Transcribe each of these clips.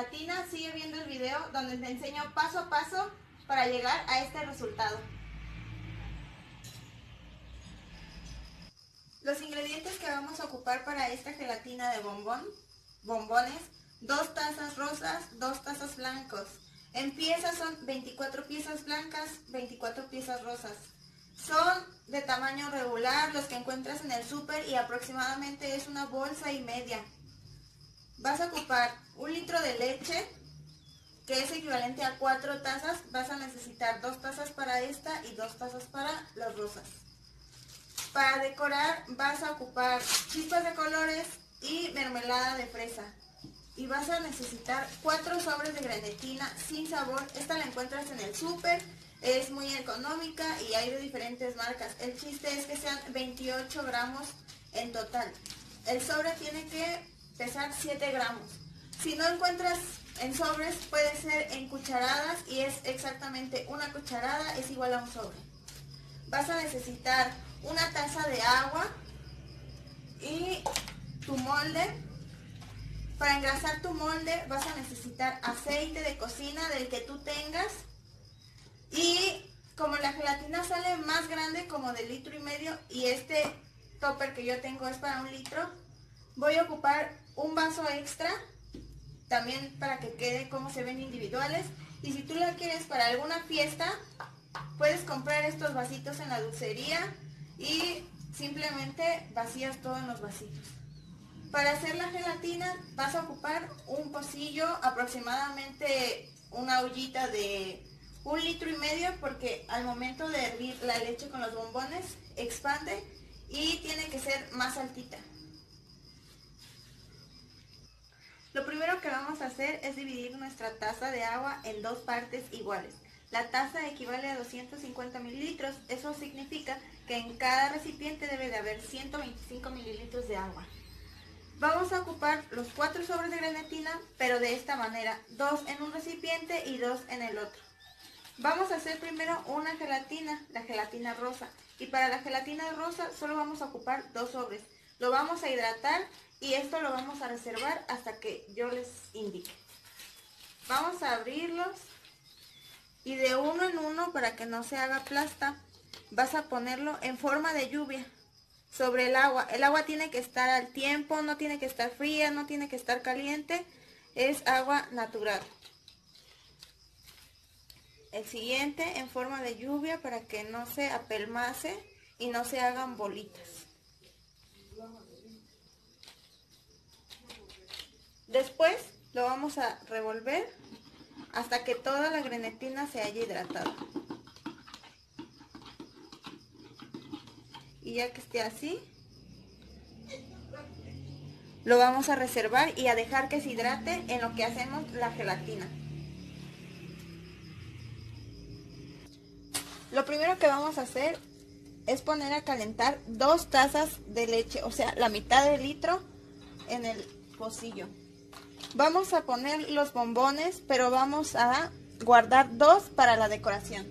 gelatina, sigue viendo el video donde te enseño paso a paso para llegar a este resultado. Los ingredientes que vamos a ocupar para esta gelatina de bombones, 2 tazas rosas, 2 tazas blancos. En piezas son 24 piezas blancas, 24 piezas rosas. Son de tamaño regular, los que encuentras en el súper, y aproximadamente es una bolsa y media. Vas a ocupar 1 litro de leche, que es equivalente a 4 tazas. Vas a necesitar 2 tazas para esta y 2 tazas para las rosas. Para decorar vas a ocupar chispas de colores y mermelada de fresa. Y vas a necesitar 4 sobres de grenetina sin sabor. Esta la encuentras en el súper, es muy económica y hay de diferentes marcas. El chiste es que sean 28 gramos en total. El sobre tiene que pesar 7 gramos. Si no encuentras en sobres, puede ser en cucharadas, y es exactamente una cucharada es igual a un sobre. Vas a necesitar una taza de agua y tu molde. Para engrasar tu molde vas a necesitar aceite de cocina del que tú tengas, y como la gelatina sale más grande, como de 1,5 litros, y este topper que yo tengo es para 1 litro, voy a ocupar un vaso extra también para que quede como se ven individuales. Y si tú la quieres para alguna fiesta, puedes comprar estos vasitos en la dulcería y simplemente vacías todo en los vasitos. Para hacer la gelatina vas a ocupar un pocillo, aproximadamente una ollita de 1,5 litros, porque al momento de hervir la leche con los bombones expande y tiene que ser más altita. Lo primero que vamos a hacer es dividir nuestra taza de agua en 2 partes iguales. La taza equivale a 250 mililitros, eso significa que en cada recipiente debe de haber 125 mililitros de agua. Vamos a ocupar los 4 sobres de grenetina, pero de esta manera, 2 en un recipiente y 2 en el otro. Vamos a hacer primero una gelatina, la gelatina rosa, y para la gelatina rosa solo vamos a ocupar 2 sobres. Lo vamos a hidratar y esto lo vamos a reservar hasta que yo les indique. Vamos a abrirlos y de uno en uno, para que no se haga plasta, vas a ponerlo en forma de lluvia sobre el agua. El agua tiene que estar al tiempo, no tiene que estar fría, no tiene que estar caliente, es agua natural. El siguiente en forma de lluvia para que no se apelmace y no se hagan bolitas. Después lo vamos a revolver hasta que toda la grenetina se haya hidratado. Y ya que esté así, lo vamos a reservar y a dejar que se hidrate en lo que hacemos la gelatina. Lo primero que vamos a hacer es poner a calentar 2 tazas de leche, o sea, la mitad de litro en el pocillo. Vamos a poner los bombones, pero vamos a guardar 2 para la decoración.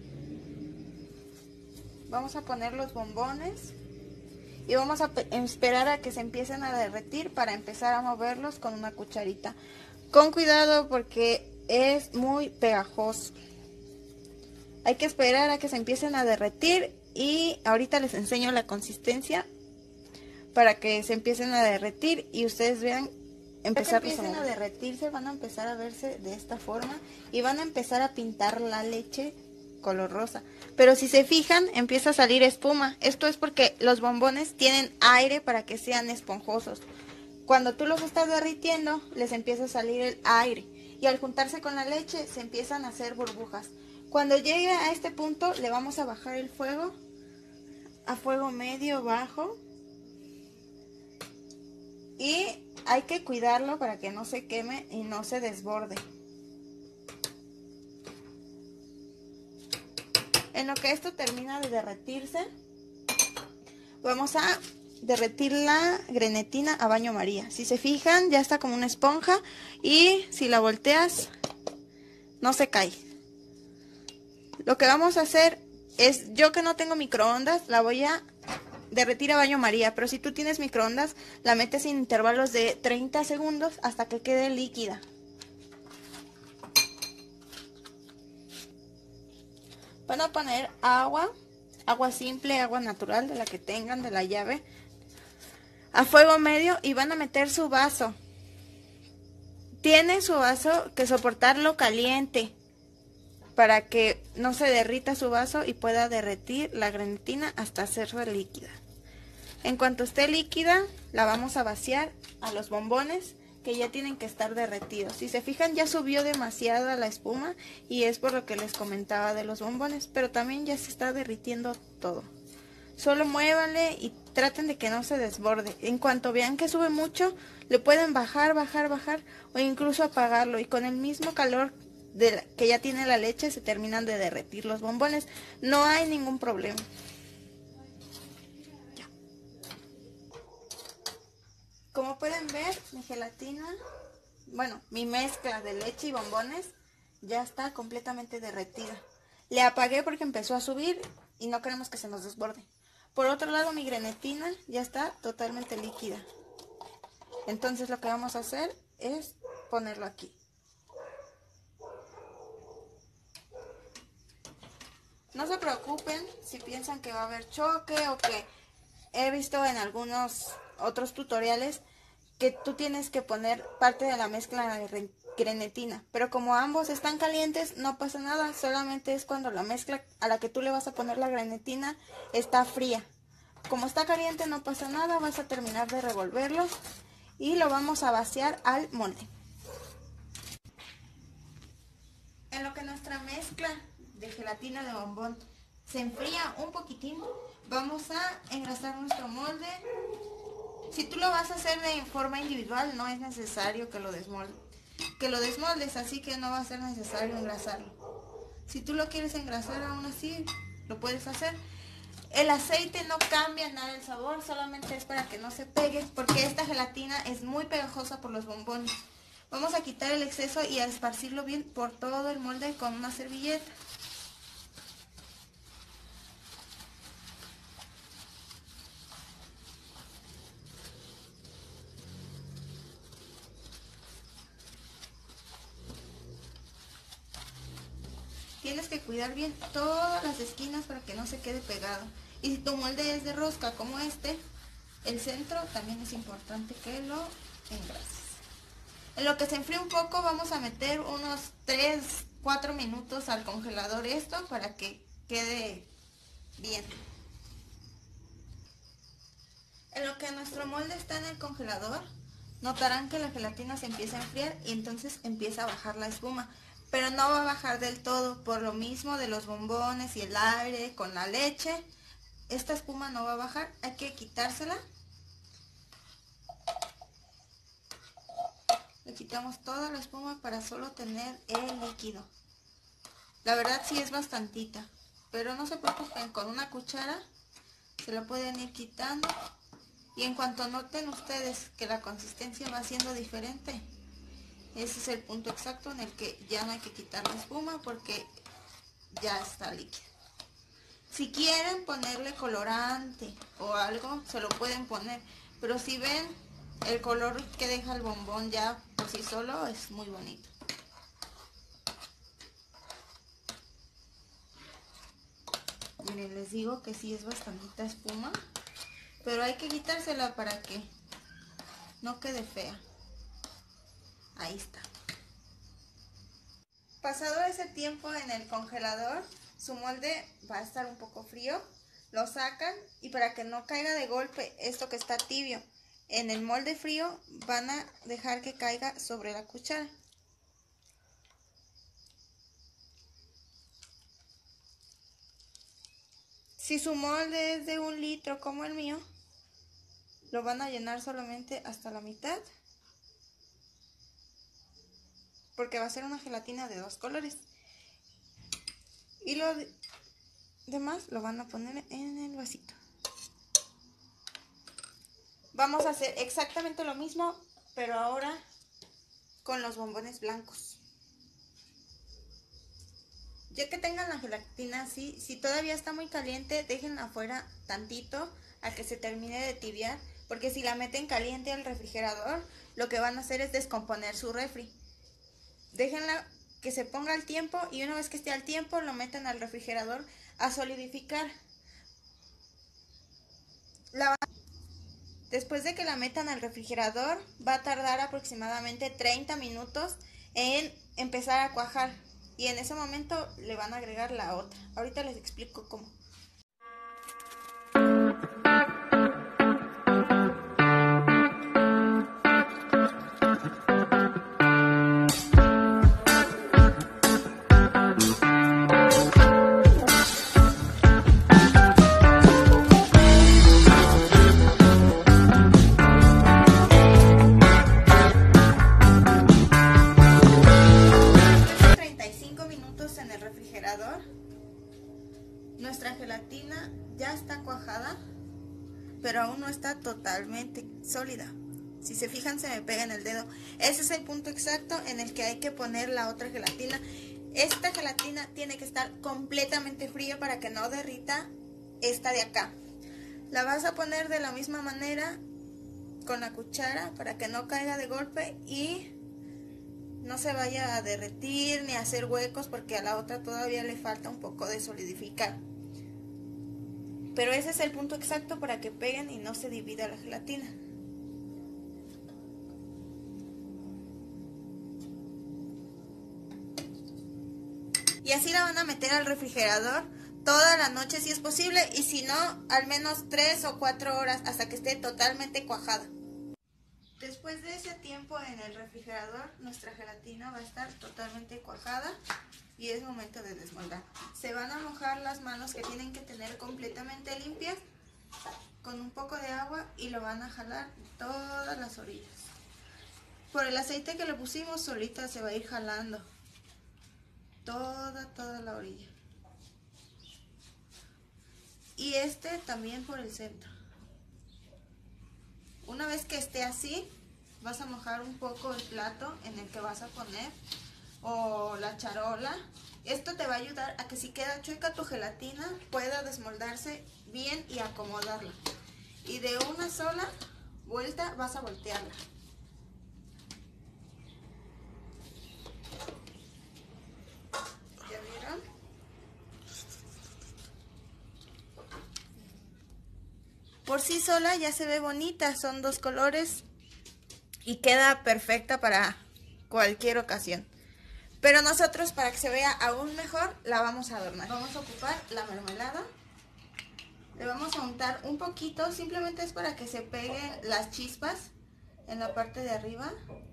Vamos a poner los bombones y vamos a esperar a que se empiecen a derretir para empezar a moverlos con una cucharita. Con cuidado porque es muy pegajoso. Hay que esperar a que se empiecen a derretir y ahorita les enseño la consistencia para que se empiecen a derretir y ustedes vean empezar a derretirse. Van a empezar a verse de esta forma y van a empezar a pintar la leche color rosa. Pero si se fijan, empieza a salir espuma. Esto es porque los bombones tienen aire para que sean esponjosos. Cuando tú los estás derritiendo, les empieza a salir el aire y al juntarse con la leche se empiezan a hacer burbujas. Cuando llegue a este punto le vamos a bajar el fuego a fuego medio bajo y hay que cuidarlo para que no se queme y no se desborde. En lo que esto termina de derretirse, vamos a derretir la grenetina a baño María. Si se fijan, ya está como una esponja y si la volteas no se cae. Lo que vamos a hacer es, yo que no tengo microondas, la voy a derretir a baño María, pero si tú tienes microondas, la metes en intervalos de 30 segundos hasta que quede líquida. Van a poner agua simple, agua natural, de la que tengan, de la llave, a fuego medio, y van a meter su vaso. Tiene su vaso que soportarlo caliente para que no se derrita su vaso y pueda derretir la grenetina hasta hacerse líquida. En cuanto esté líquida, la vamos a vaciar a los bombones, que ya tienen que estar derretidos. Si se fijan, ya subió demasiado la espuma y es por lo que les comentaba de los bombones, pero también ya se está derritiendo todo. Solo muévanle y traten de que no se desborde. En cuanto vean que sube mucho, le pueden bajar o incluso apagarlo, y con el mismo calor que ya tiene la leche se terminan de derretir los bombones. No hay ningún problema. Como pueden ver, mi gelatina, mi mezcla de leche y bombones ya está completamente derretida. Le apagué porque empezó a subir y no queremos que se nos desborde. Por otro lado, mi grenetina ya está totalmente líquida. Entonces lo que vamos a hacer es ponerlo aquí. No se preocupen si piensan que va a haber choque, o que he visto en algunos otros tutoriales que tú tienes que poner parte de la mezcla de grenetina, pero como ambos están calientes no pasa nada, solamente es cuando la mezcla a la que tú le vas a poner la grenetina está fría. Como está caliente no pasa nada, vas a terminar de revolverlo y lo vamos a vaciar al molde. En lo que nuestra mezcla de gelatina de bombón se enfría un poquitín, vamos a engrasar nuestro molde. Si tú lo vas a hacer de forma individual, no es necesario que lo desmoldes, así que no va a ser necesario engrasarlo. Si tú lo quieres engrasar aún así, lo puedes hacer. El aceite no cambia nada el sabor, solamente es para que no se pegue, porque esta gelatina es muy pegajosa por los bombones. Vamos a quitar el exceso y a esparcirlo bien por todo el molde con una servilleta. Tienes que cuidar bien todas las esquinas para que no se quede pegado. Y si tu molde es de rosca como este, el centro también es importante que lo engrases. En lo que se enfríe un poco, vamos a meter unos 3-4 minutos al congelador esto para que quede bien. En lo que nuestro molde está en el congelador, notarán que la gelatina se empieza a enfriar y entonces empieza a bajar la espuma. Pero no va a bajar del todo, por lo mismo de los bombones y el aire con la leche. Esta espuma no va a bajar, hay que quitársela. Le quitamos toda la espuma para solo tener el líquido. La verdad sí es bastantita, pero no se preocupen, con una cuchara se la pueden ir quitando. Y en cuanto noten ustedes que la consistencia va siendo diferente, ese es el punto exacto en el que ya no hay que quitar la espuma porque ya está líquida. Si quieren ponerle colorante o algo, se lo pueden poner, pero si ven el color que deja el bombón ya por sí solo, es muy bonito. Miren, les digo que sí es bastantita espuma, pero hay que quitársela para que no quede fea. Ahí está. Pasado ese tiempo en el congelador, su molde va a estar un poco frío. Lo sacan y para que no caiga de golpe esto que está tibio en el molde frío, van a dejar que caiga sobre la cuchara. Si su molde es de 1 litro como el mío, lo van a llenar solamente hasta la mitad, porque va a ser una gelatina de 2 colores. Y lo demás lo van a poner en el vasito. Vamos a hacer exactamente lo mismo, pero ahora con los bombones blancos. Ya que tengan la gelatina así, si todavía está muy caliente, déjenla afuera tantito a que se termine de tibiar, porque si la meten caliente al refrigerador, lo que van a hacer es descomponer su refri. Déjenla que se ponga al tiempo y una vez que esté al tiempo lo metan al refrigerador a solidificar. Después de que la metan al refrigerador va a tardar aproximadamente 30 minutos en empezar a cuajar y en ese momento le van a agregar la otra. Ahorita les explico cómo. En el refrigerador, nuestra gelatina ya está cuajada, pero aún no está totalmente sólida. Si se fijan, se me pega en el dedo. Ese es el punto exacto en el que hay que poner la otra gelatina. Esta gelatina tiene que estar completamente fría para que no derrita esta de acá. La vas a poner de la misma manera con la cuchara para que no caiga de golpe y no se vaya a derretir ni a hacer huecos, porque a la otra todavía le falta un poco de solidificar. Pero ese es el punto exacto para que peguen y no se divida la gelatina. Y así la van a meter al refrigerador toda la noche si es posible, y si no, al menos 3 o 4 horas hasta que esté totalmente cuajada. Después de ese tiempo en el refrigerador, nuestra gelatina va a estar totalmente cuajada y es momento de desmoldar. Se van a mojar las manos, que tienen que tener completamente limpias, con un poco de agua, y lo van a jalar todas las orillas. Por el aceite que le pusimos, solita se va a ir jalando toda la orilla. Y también por el centro. Una vez que esté así, vas a mojar un poco el plato en el que vas a poner, o la charola. Esto te va a ayudar a que si queda chueca tu gelatina pueda desmoldarse bien y acomodarla. Y de una sola vuelta vas a voltearla. ¿Ya vieron? Por sí sola ya se ve bonita, son 2 colores y queda perfecta para cualquier ocasión. Pero nosotros, para que se vea aún mejor, la vamos a adornar. Vamos a ocupar la mermelada. Le vamos a untar un poquito, simplemente es para que se peguen las chispas en la parte de arriba.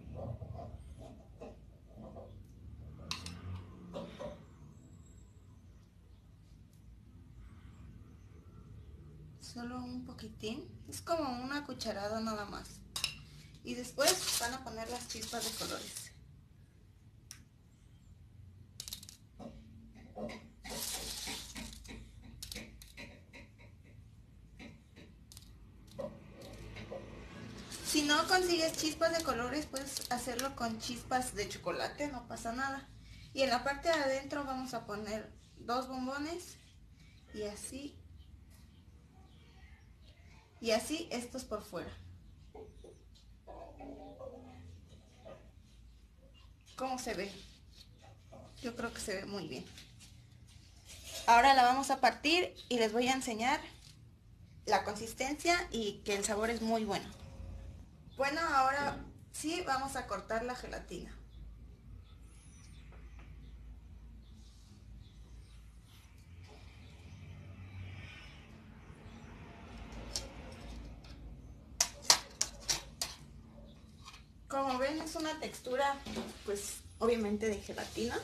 Solo un poquitín, es como una cucharada nada más. Y después van a poner las chispas de colores. Si no consigues chispas de colores, puedes hacerlo con chispas de chocolate, no pasa nada. Y en la parte de adentro vamos a poner 2 bombones y así. Y así estos por fuera. ¿Cómo se ve? Yo creo que se ve muy bien. Ahora la vamos a partir y les voy a enseñar la consistencia y que el sabor es muy bueno. Bueno, ahora sí vamos a cortar la gelatina. Como ven, es una textura, pues, obviamente de gelatina.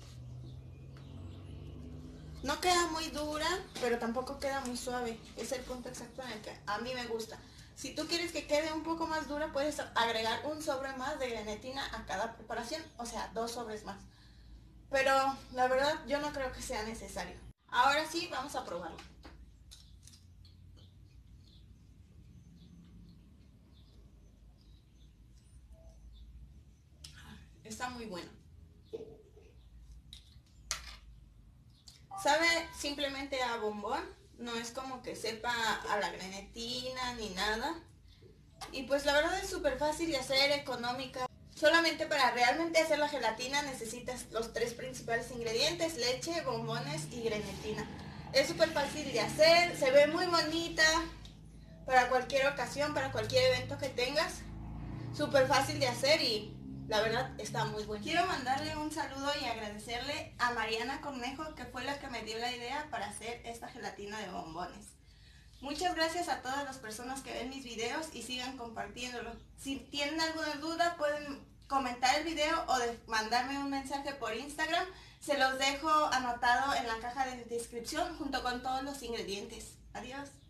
No queda muy dura, pero tampoco queda muy suave. Es el punto exacto en el que a mí me gusta. Si tú quieres que quede un poco más dura, puedes agregar un sobre más de grenetina a cada preparación, o sea, 2 sobres más. Pero la verdad, yo no creo que sea necesario. Ahora sí, vamos a probarlo. Está muy bueno. Sabe simplemente a bombón, no es como que sepa a la grenetina ni nada. Y pues la verdad es súper fácil de hacer, económica. Solamente para realmente hacer la gelatina necesitas los 3 principales ingredientes: leche, bombones y grenetina. Es súper fácil de hacer, se ve muy bonita para cualquier ocasión, para cualquier evento que tengas. Súper fácil de hacer y la verdad está muy buena. Quiero mandarle un saludo y agradecerle a Mariana Cornejo, que fue la que me dio la idea para hacer esta gelatina de bombones. Muchas gracias a todas las personas que ven mis videos y sigan compartiéndolo. Si tienen alguna duda pueden comentar el video o mandarme un mensaje por Instagram. Se los dejo anotado en la caja de descripción junto con todos los ingredientes. Adiós.